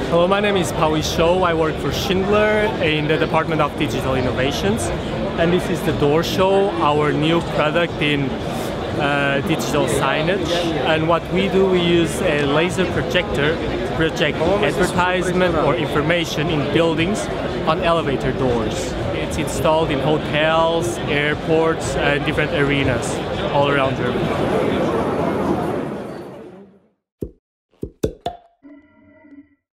Hello, my name is Pawi Shou. I work for Schindler in the Department of Digital Innovations. And this is the door show, our new product in digital signage. And what we do, we use a laser projector to project advertisement or information in buildings on elevator doors. It's installed in hotels, airports, and different arenas all around Germany.